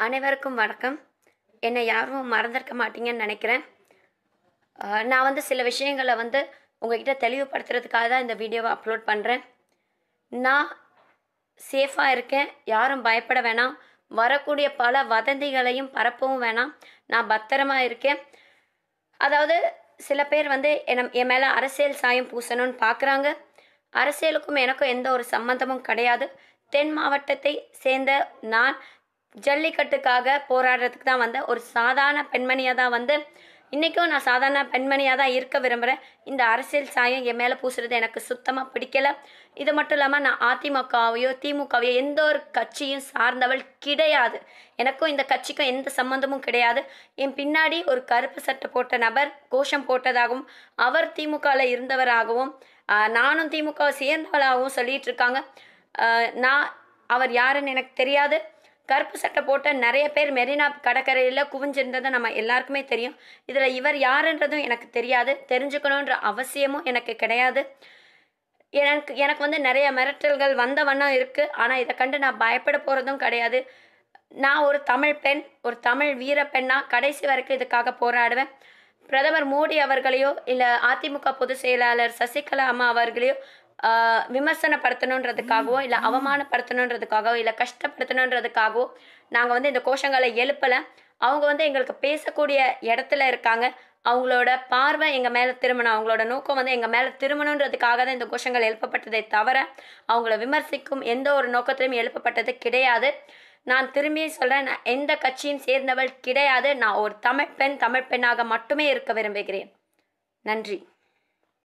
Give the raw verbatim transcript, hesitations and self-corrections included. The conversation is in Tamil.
அனைவருக்கும் வணக்கம். என்னை யாரும் மறந்திருக்க மாட்டீங்கன்னு நினைக்கிறேன். அஹ் நான் வந்து சில விஷயங்களை வந்து உங்ககிட்ட தெளிவுபடுத்துறதுக்காக தான் இந்த வீடியோவை அப்லோட் பண்ணுறேன். நான் சேஃபாக இருக்கேன், யாரும் பயப்பட வேணாம். வரக்கூடிய பல வதந்திகளையும் பரப்பவும் வேணாம். நான் பத்திரமா இருக்கேன். அதாவது சில பேர் வந்து என்ன என் மேலே அரசியல் சாயம் பூசணும்னு பார்க்குறாங்க. அரசியலுக்கும் எனக்கும் எந்த ஒரு சம்மந்தமும் கிடையாது. தென் மாவட்டத்தை சேர்ந்த நான் ஜல்லிக்கட்டுக்காக போராடுறதுக்கு தான் வந்த ஒரு சாதாரண பெண்மணியாக தான் வந்து இன்றைக்கும் நான் சாதாரண பெண்மணியாக தான் இருக்க விரும்புகிறேன். இந்த அரசியல் சாயம் என் மேலே பூசுறது எனக்கு சுத்தமாக பிடிக்கலை. இது மட்டும் இல்லாமல் நான் அதிமுகவையோ திமுகவையோ எந்த ஒரு கட்சியும் சார்ந்தவள் கிடையாது. எனக்கும் இந்த கட்சிக்கும் எந்த சம்மந்தமும் கிடையாது. என் பின்னாடி ஒரு கருப்பு சட்டை போட்ட நபர் கோஷம் போட்டதாகவும் அவர் திமுகவில் இருந்தவராகவும் நானும் திமுகவை சேர்ந்தவளாகவும் சொல்லிட்டு இருக்காங்க. நான் அவர் யாருன்னு எனக்கு தெரியாது. கருப்பு சட்டை போட்ட நிறைய பேர் மெரினா கடற்கரையில் குவிஞ்சிருந்ததை நம்ம எல்லாருக்குமே தெரியும். இதில் இவர் யாருன்றதும் எனக்கு தெரியாது. தெரிஞ்சுக்கணுன்ற அவசியமும் எனக்கு கிடையாது. எனக்கு எனக்கு வந்து நிறைய மிரட்டல்கள் வந்த வண்ணம் இருக்குது. ஆனால் இதை கண்டு நான் பயப்பட போகிறதும் கிடையாது. நான் ஒரு தமிழ் பெண், ஒரு தமிழ் வீர பெண்ணாக கடைசி வரைக்கும் இதுக்காக போராடுவேன். பிரதமர் மோடி அவர்களையோ இல்லை அதிமுக பொதுச் செயலாளர் சசிகலா அம்மா அவர்களையோ விமர்சனப்படுத்தணுன்றதுக்காகவோ இல்லை அவமானப்படுத்தணுன்றதுக்காகவோ இல்லை கஷ்டப்படுத்தணுன்றதுக்காகவோ நாங்கள் வந்து இந்த கோஷங்களை எழுப்பலை. அவங்க வந்து எங்களுக்கு பேசக்கூடிய இடத்துல இருக்காங்க. அவங்களோட பார்வை எங்கள் மேலே திரும்பணும், அவங்களோட நோக்கம் வந்து எங்கள் மேலே திரும்பணுன்றதுக்காக தான் இந்த கோஷங்கள் எழுப்பப்பட்டதை தவிர அவங்கள விமர்சிக்கும் எந்த ஒரு நோக்கத்திலும் எழுப்பப்பட்டது கிடையாது. நான் திரும்பி சொல்கிறேன், நான் எந்த கட்சியும் சேர்ந்தவள் கிடையாது. நான் ஒரு தமிழ் பெண், தமிழ் பெண்ணாக மட்டுமே இருக்க விரும்புகிறேன். நன்றி.